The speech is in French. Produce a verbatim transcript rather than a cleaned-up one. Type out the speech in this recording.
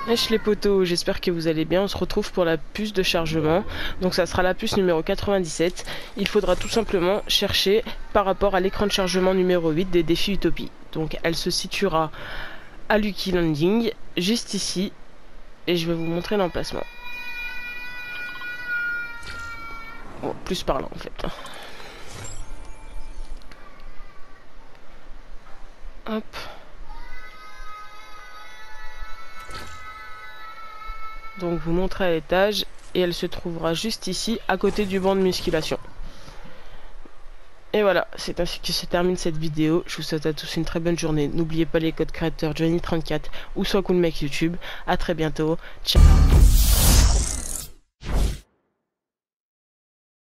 Wesh les potos, j'espère que vous allez bien. On se retrouve pour la puce de chargement. Donc ça sera la puce numéro quatre-vingt-dix-sept. Il faudra tout simplement chercher par rapport à l'écran de chargement numéro huit des défis Utopie. Donc elle se situera à Lucky Landing, juste ici. Et je vais vous montrer l'emplacement. Bon, plus par là en fait. Hop. Donc vous montrez à l'étage et elle se trouvera juste ici à côté du banc de musculation. Et voilà, c'est ainsi que se termine cette vidéo. Je vous souhaite à tous une très bonne journée. N'oubliez pas les codes créateurs Johnny trente-quatre ou soit Cool Mec YouTube. A très bientôt. Ciao.